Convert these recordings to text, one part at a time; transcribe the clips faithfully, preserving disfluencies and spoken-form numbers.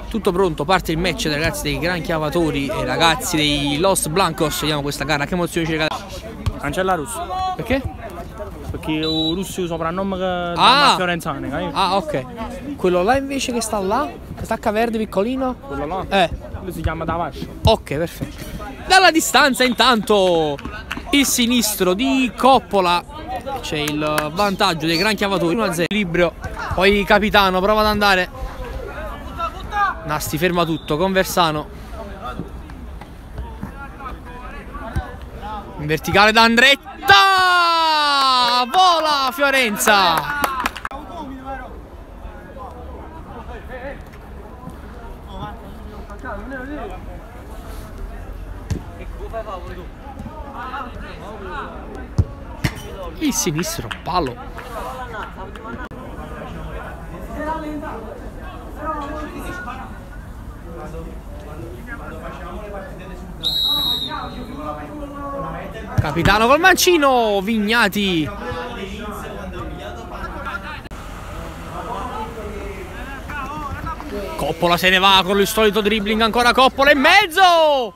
Tutto pronto, parte il match dei ragazzi dei Gran Chiavatori e ragazzi dei Los Blancos. Vediamo questa gara, che emozioni ci regala. Cancella russo. Perché? Perché il russo è il soprannome che ah. fiorenzane, capito? Ah, ok. Quello là invece che sta là, che stacca verde piccolino. Quello là? Eh. Quello si chiama Tavascio. Ok, perfetto. Dalla distanza intanto il sinistro di Coppola. C'è il vantaggio dei Gran Chiavatori, uno a zero. Equilibrio. Poi capitano prova ad andare. Nasti ferma tutto, Conversano. In verticale da Andretta. Vola Fiorenza. Il sinistro palo. Capitano col mancino, Vignati. Coppola se ne va con il solito dribbling, ancora Coppola in mezzo.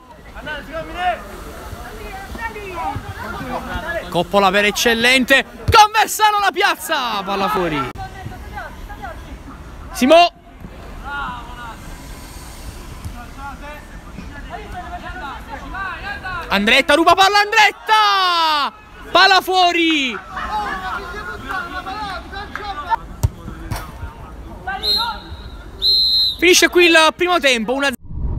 Coppola per eccellente, Conversano la piazza, palla fuori. Simo. Andretta ruba palla, Andretta! Palla fuori! Finisce qui il primo tempo, uno a zero.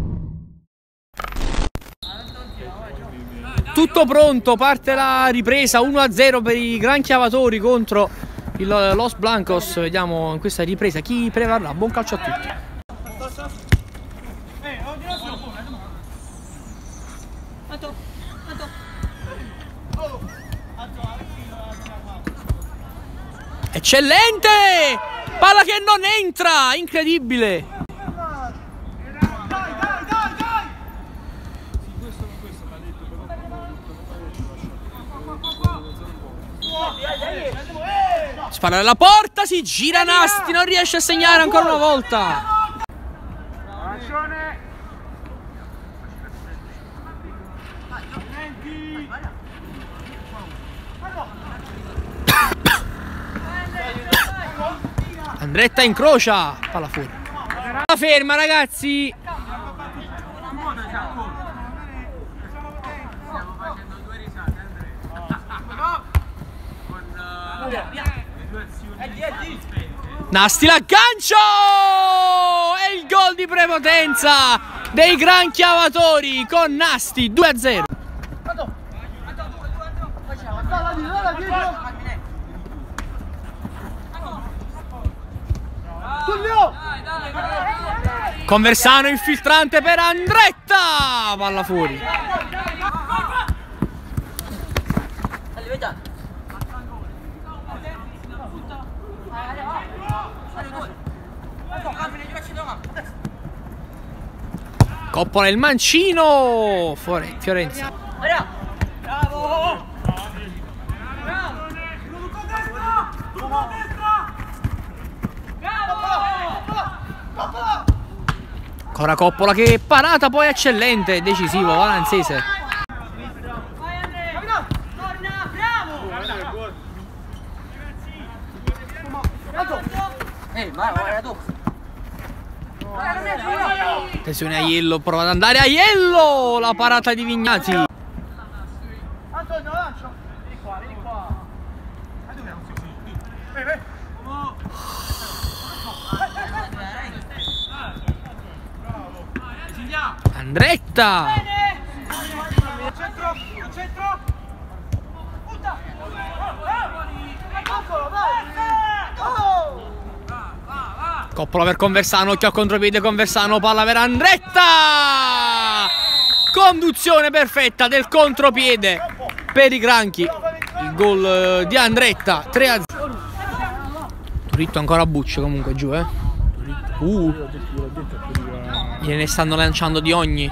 Tutto pronto, parte la ripresa, uno a zero per i Gran Chiavatori contro il Los Blancos. Vediamo in questa ripresa chi prevarrà. Buon calcio a tutti. Eccellente! Palla che non entra, incredibile! Spara alla porta, si gira Nasti, non riesce a segnare ancora una volta. Andretta incrocia, palla fuori. La ferma ragazzi. Nasti l'aggancio e il gol di prepotenza dei Gran Chiavatori con Nasti, due a zero. Conversano infiltrante per Andretta, palla fuori. Coppola il mancino, fuori Fiorenza. Ancora Coppola che parata poi eccellente, decisivo, Valanzese. Attenzione Aiello, prova ad andare Aiello, la parata di Vignati. Andretta. Coppola per Conversano, occhio a contropiede Conversano, palla per Andretta. Conduzione perfetta del contropiede per i Granchi. Il gol di Andretta, tre a zero. Turitto ancora bucce comunque giù, eh. Uh. Gliene stanno lanciando di ogni.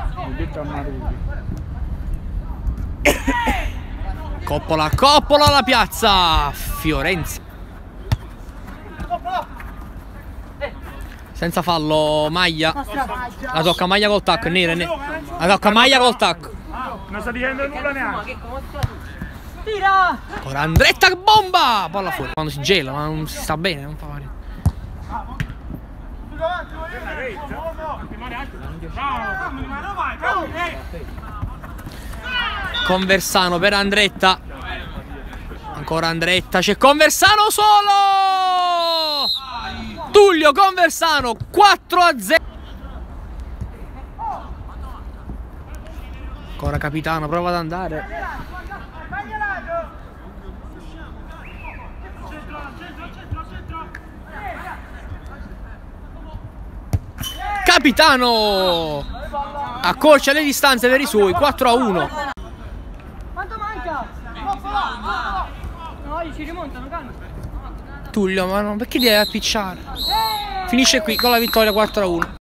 Coppola, Coppola alla piazza. Fiorenza. Senza fallo Maglia. La tocca Maglia col tacco, è nera, è nera. La tocca Maglia col tacco. Non sta dicendo nulla neanche. Tira! Ora Andretta bomba! Palla fuori. Quando si gela, ma non si sta bene, non fa male. Conversano per Andretta. Ancora Andretta, c'è Conversano solo! Tullio Conversano, quattro a zero. Ancora Capitano, prova ad andare. Capitano accorcia le distanze per i suoi, quattro a uno. Quanto manca? No, ci rimontano, calma. Tullio, ma no, perché devi appicciare? Finisce qui con la vittoria quattro a uno.